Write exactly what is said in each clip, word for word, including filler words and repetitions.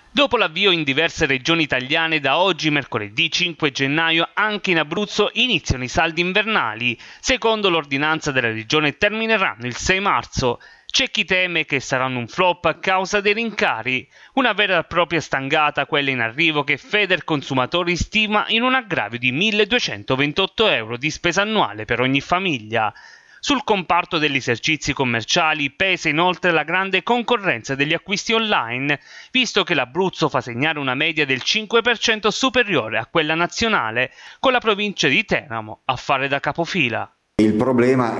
Dopo l'avvio in diverse regioni italiane, da oggi, mercoledì cinque gennaio, anche in Abruzzo iniziano i saldi invernali. Secondo l'ordinanza della regione termineranno il sei marzo. C'è chi teme che saranno un flop a causa dei rincari. Una vera e propria stangata quella in arrivo che Federconsumatori stima in un aggravio di milleduecentoventotto euro di spesa annuale per ogni famiglia. Sul comparto degli esercizi commerciali pesa inoltre la grande concorrenza degli acquisti online, visto che l'Abruzzo fa segnare una media del cinque per cento superiore a quella nazionale, con la provincia di Teramo a fare da capofila. Il problema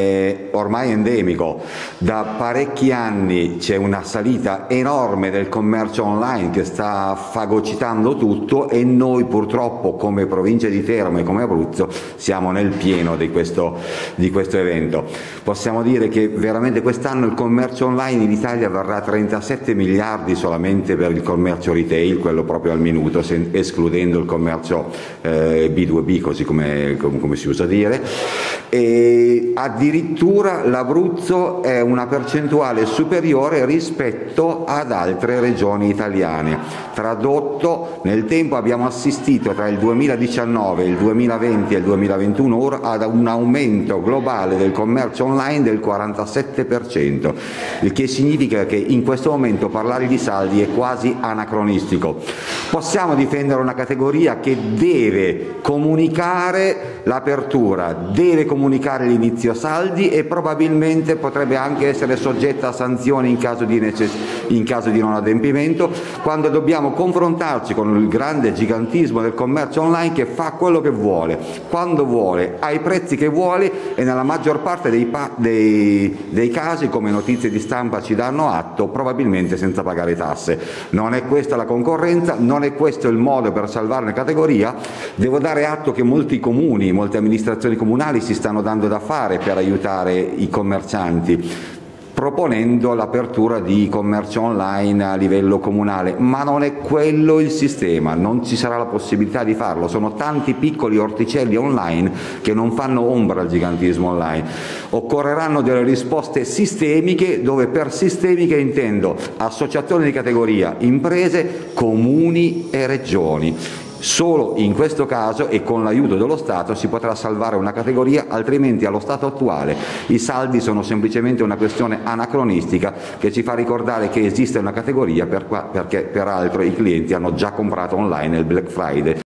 è ormai endemico, da parecchi anni c'è una salita enorme del commercio online che sta fagocitando tutto e noi purtroppo come provincia di Teramo e come Abruzzo siamo nel pieno di questo, di questo evento. Possiamo dire che veramente quest'anno il commercio online in Italia varrà trentasette miliardi solamente per il commercio retail, quello proprio al minuto, escludendo il commercio eh, B due B, così come, come, come si usa dire. E addirittura l'Abruzzo è una percentuale superiore rispetto ad altre regioni italiane. Tradotto, nel tempo abbiamo assistito tra il duemiladiciannove, il duemilaventi e il duemilaventuno ad un aumento globale del commercio online del quarantasette per cento, il che significa che in questo momento parlare di saldi è quasi anacronistico. Possiamo difendere una categoria che deve comunicare l'apertura, deve comunicare l'inizio saldi e probabilmente potrebbe anche essere soggetta a sanzioni in caso di, in caso di non adempimento, quando dobbiamo confrontarci con il grande gigantismo del commercio online che fa quello che vuole, quando vuole, ai prezzi che vuole e nella maggior parte dei, dei, dei casi, come notizie di stampa ci danno atto, probabilmente senza pagare tasse. Non è questa la concorrenza, non è questo il modo per salvare una categoria. Devo dare atto che molti comuni, molte amministrazioni comunali si stanno dando da fare per aiutare i commercianti, proponendo l'apertura di commercio online a livello comunale, ma non è quello il sistema, non ci sarà la possibilità di farlo. Sono tanti piccoli orticelli online che non fanno ombra al gigantismo online. Occorreranno delle risposte sistemiche, dove per sistemiche intendo associazioni di categoria, imprese, comuni e regioni. Solo in questo caso e con l'aiuto dello Stato si potrà salvare una categoria, altrimenti allo stato attuale i saldi sono semplicemente una questione anacronistica che ci fa ricordare che esiste una categoria per qua, perché peraltro i clienti hanno già comprato online il Black Friday.